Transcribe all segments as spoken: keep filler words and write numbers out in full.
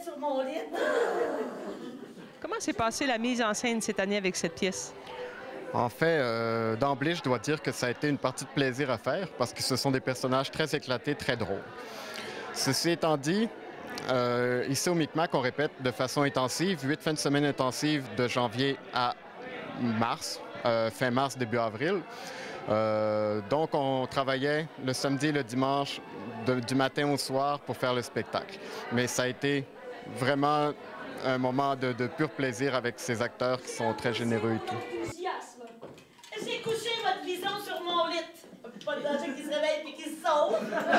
tablette sur mon lit. Comment s'est passée la mise en scène cette année avec cette pièce? En fait, euh, d'emblée, je dois dire que ça a été une partie de plaisir à faire parce que ce sont des personnages très éclatés, très drôles. Ceci étant dit, euh, ici au Micmac, on répète de façon intensive, huit fins de semaine intensives de janvier à mars, euh, fin mars, début avril. Euh, donc, on travaillait le samedi et le dimanche de, du matin au soir pour faire le spectacle. Mais ça a été vraiment un moment de, de pur plaisir avec ces acteurs qui sont très généreux et tout. J'ai couché votre vision sur mon lit. Pas de danger qui se réveille et qui se sauve.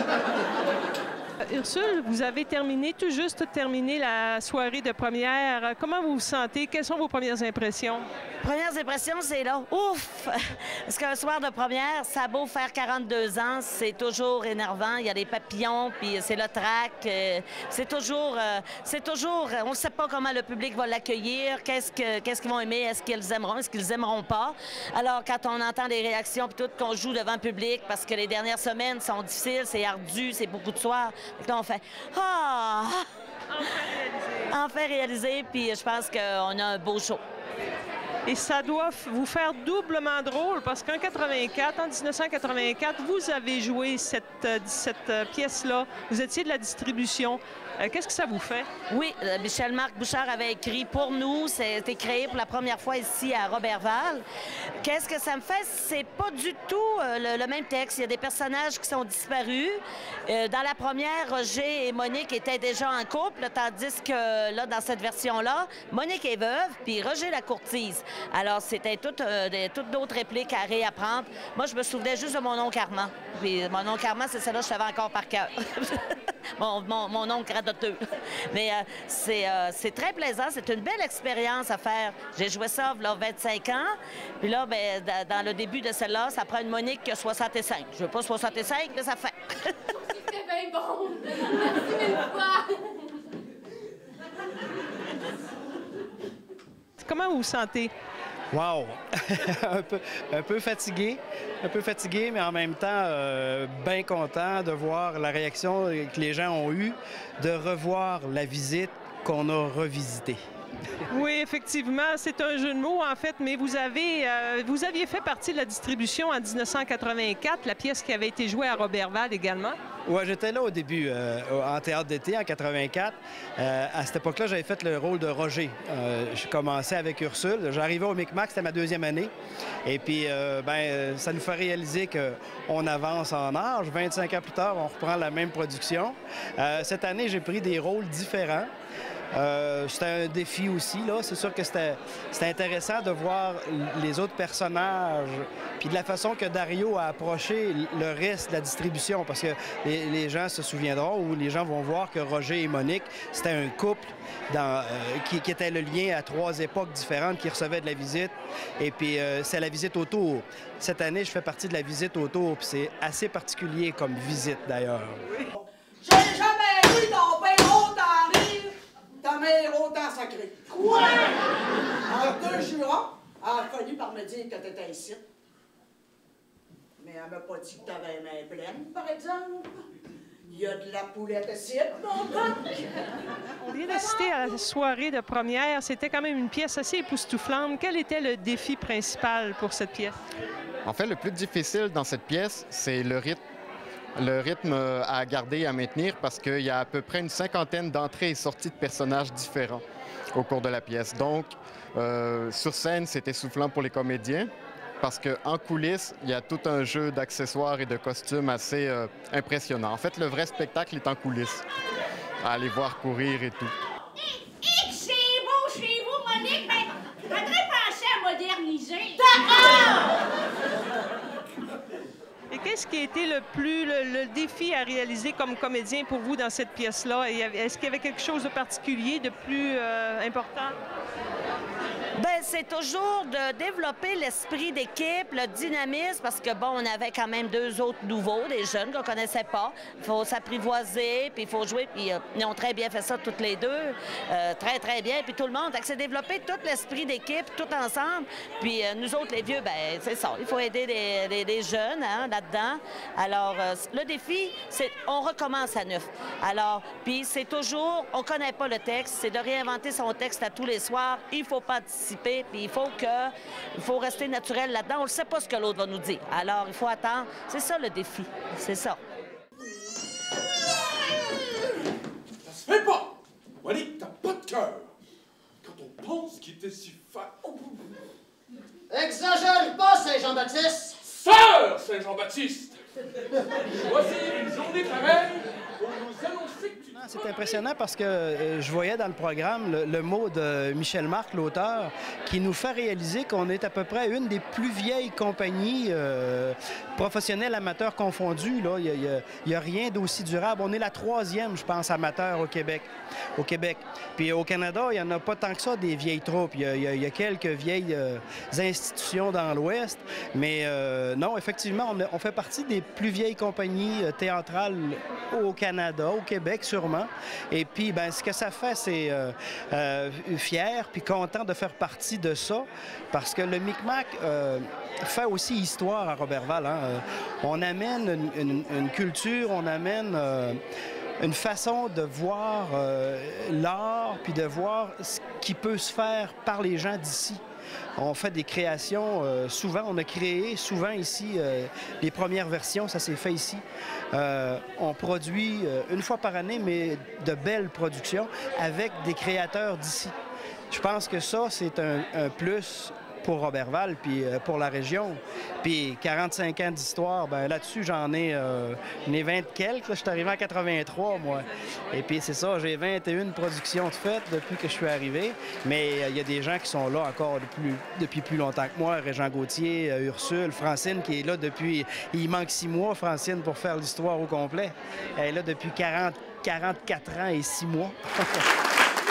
Ursule, vous avez terminé, tout juste terminé la soirée de première. Comment vous vous sentez? Quelles sont vos premières impressions? Premières impressions, c'est là. Ouf! Parce qu'un soir de première, ça a beau faire quarante-deux ans, c'est toujours énervant. Il y a des papillons, puis c'est le trac. Euh, c'est toujours... Euh, c'est toujours... On ne sait pas comment le public va l'accueillir, qu'est-ce que, qu'est-ce qu'ils vont aimer, est-ce qu'ils aimeront, est-ce qu'ils aimeront pas. Alors, quand on entend les réactions, puis tout, qu'on joue devant le public, parce que les dernières semaines sont difficiles, c'est ardu, c'est beaucoup de soirs. Donc là, on fait « Ah! » Enfin réalisé, puis je pense qu'on a un beau show. Et ça doit vous faire doublement drôle parce qu'en quatre-vingt-quatre, en mille neuf cent quatre-vingt-quatre, vous avez joué cette, euh, cette euh, pièce-là. Vous étiez de la distribution. Euh, Qu'est-ce que ça vous fait? Oui, euh, Michel-Marc Bouchard avait écrit pour nous. C'était créé pour la première fois ici à Roberval. Qu'est-ce que ça me fait? C'est pas du tout euh, le, le même texte. Il y a des personnages qui sont disparus. Euh, dans la première, Roger et Monique étaient déjà en couple, tandis que là, dans cette version-là, Monique est veuve, puis Roger la courtise. Alors, c'était toutes euh, toutes d'autres répliques à réapprendre. Moi, je me souvenais juste de mon oncle Armand. Puis mon oncle Armand, c'est celle-là que je savais encore par cœur. mon, mon, mon oncle radoteux. Mais euh, c'est euh, très plaisant. C'est une belle expérience à faire. J'ai joué ça il y a vingt-cinq ans. Puis là, ben, dans le début de celle-là, ça prend une Monique qui a soixante-cinq. Je veux pas soixante-cinq, mais ça fait. C'était bien bon. Merci mille fois. Comment vous vous sentez? Wow! un, peu, un peu fatigué, un peu fatigué, mais en même temps, euh, bien content de voir la réaction que les gens ont eue, de revoir la visite qu'on a revisitée. Oui, effectivement, c'est un jeu de mots, en fait, mais vous avez, euh, vous aviez fait partie de la distribution en mille neuf cent quatre-vingt-quatre, la pièce qui avait été jouée à Roberval également. Oui, j'étais là au début, euh, en théâtre d'été, en quatre-vingt-quatre. Euh, à cette époque-là, j'avais fait le rôle de Roger. Euh, je commençais avec Ursule. J'arrivais au Micmac, c'était ma deuxième année. Et puis, euh, ben, ça nous fait réaliser qu'on avance en âge. vingt-cinq ans plus tard, on reprend la même production. Euh, cette année, j'ai pris des rôles différents. Euh, c'était un défi aussi, là. C'est sûr que c'était intéressant de voir les autres personnages, puis de la façon que Dario a approché le reste de la distribution, parce que les, les gens se souviendront ou les gens vont voir que Roger et Monique, c'était un couple dans, euh, qui, qui était le lien à trois époques différentes qui recevaient de la visite. Et puis, euh, c'est la visite autour. Cette année, je fais partie de la visite autour, puis c'est assez particulier comme visite, d'ailleurs. J'ai jamais vu ton père autant rire, ta mère autant sacrée. Quoi? En deux jurons, elle a fini par me dire que t'étais ici. Mais elle m'a pas dit que t'avais les mains pleines, par exemple. Il y a de la poulette ici, mon pote. On vient d'assister à la soirée de première. C'était quand même une pièce assez époustouflante. Quel était le défi principal pour cette pièce? En fait, le plus difficile dans cette pièce, c'est le rythme. Le rythme à garder et à maintenir parce qu'il y a à peu près une cinquantaine d'entrées et sorties de personnages différents au cours de la pièce. Donc, euh, sur scène, c'est essoufflant pour les comédiens parce qu'en coulisses, il y a tout un jeu d'accessoires et de costumes assez euh, impressionnant. En fait, le vrai spectacle est en coulisses, à aller voir courir et tout. Hé, hé, c'est beau chez vous, Monique, mais faudrait penser à moderniser. Et qu'est-ce qui a été le plus le, le défi à réaliser comme comédien pour vous dans cette pièce-là? Est-ce qu'il y avait quelque chose de particulier, de plus euh, important? Bien, c'est toujours de développer l'esprit d'équipe, le dynamisme, parce que, bon, on avait quand même deux autres nouveaux, des jeunes qu'on ne connaissait pas. Il faut s'apprivoiser, puis il faut jouer, puis euh, ils ont très bien fait ça toutes les deux, euh, très, très bien, puis tout le monde. C'est développer tout l'esprit d'équipe, tout ensemble. Puis euh, nous autres, les vieux, ben c'est ça, il faut aider les, les, les jeunes hein, là-dedans. là-dedans. Alors, euh, le défi, c'est on recommence à neuf. Alors, puis c'est toujours, on connaît pas le texte, c'est de réinventer son texte à tous les soirs. Il faut pas anticiper, puis il faut que, il faut rester naturel là-dedans. On ne sait pas ce que l'autre va nous dire. Alors, il faut attendre. C'est ça le défi. C'est ça. Ça se fait pas! Monique, t'as pas de cœur! Quand on pense qu'il était si fa... Oh. Exagère pas, Saint-Jean-Baptiste! Sœur Saint-Jean-Baptiste! Voici une journée pareille pour nous annoncer que tu... C'est impressionnant parce que euh, je voyais dans le programme le, le mot de Michel Marc, l'auteur, qui nous fait réaliser qu'on est à peu près une des plus vieilles compagnies euh, professionnelles, amateurs confondus. Là. Il n'y a, a, a rien d'aussi durable. On est la troisième, je pense, amateur au Québec. Au Québec. Puis au Canada, il n'y en a pas tant que ça des vieilles troupes. Il y a, il y a, il y a quelques vieilles euh, institutions dans l'Ouest. Mais euh, non, effectivement, on, a, on fait partie des plus vieilles compagnies euh, théâtrales au Canada, au Québec sûrement. Et puis, ben, ce que ça fait, c'est euh, euh, fier puis content de faire partie de ça parce que le Micmac euh, fait aussi histoire à Roberval. Hein? Euh, on amène une, une, une culture, on amène euh, une façon de voir euh, l'art puis de voir ce qui peut se faire par les gens d'ici. On fait des créations, euh, souvent, on a créé souvent ici euh, les premières versions, ça s'est fait ici. Euh, on produit euh, une fois par année, mais de belles productions avec des créateurs d'ici. Je pense que ça, c'est un, un plus pour Roberval puis euh, pour la région. Puis quarante-cinq ans d'histoire, ben là-dessus, j'en ai, euh, ai vingt quelques. Là, je suis arrivé en quatre-vingt-trois, moi. Et puis c'est ça, j'ai vingt et une productions de faites depuis que je suis arrivé. Mais il euh, y a des gens qui sont là encore depuis, depuis plus longtemps que moi. Régent Gauthier, euh, Ursule, Francine qui est là depuis... Il manque six mois, Francine, pour faire l'histoire au complet. Elle est là depuis quarante, quarante-quatre ans et six mois.